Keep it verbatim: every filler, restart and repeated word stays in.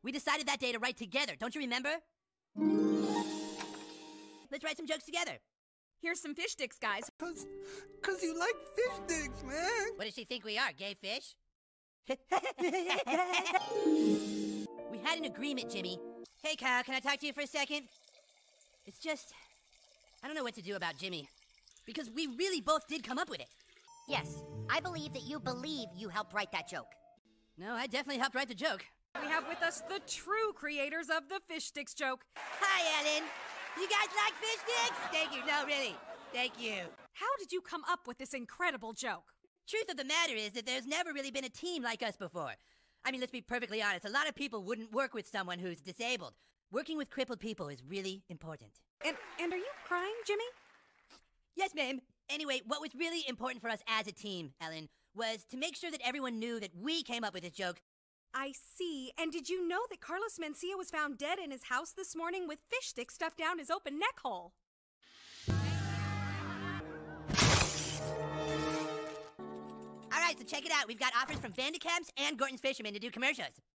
We decided that day to write together, don't you remember? Let's write some jokes together. Here's some fish sticks, guys. Cause, cause you like fish sticks, man. What does she think we are, gay fish? We had an agreement, Jimmy. Hey, Kyle, can I talk to you for a second? It's just, I don't know what to do about Jimmy. Because we really both did come up with it. Yes, I believe that you believe you helped write that joke. No, I definitely helped write the joke. We have with us the true creators of the fish sticks joke. Hi, Ellen. You guys like fish sticks? Thank you. No, really. Thank you. How did you come up with this incredible joke? Truth of the matter is that there's never really been a team like us before. I mean, let's be perfectly honest. A lot of people wouldn't work with someone who's disabled. Working with crippled people is really important. And, and are you crying, Jimmy? Yes, ma'am. Anyway, what was really important for us as a team, Ellen, was to make sure that everyone knew that we came up with this joke. I see. And did you know that Carlos Mencia was found dead in his house this morning with fish sticks stuffed down his open neck hole? All right, so check it out. We've got offers from Vandecamps and Gorton's Fishermen to do commercials.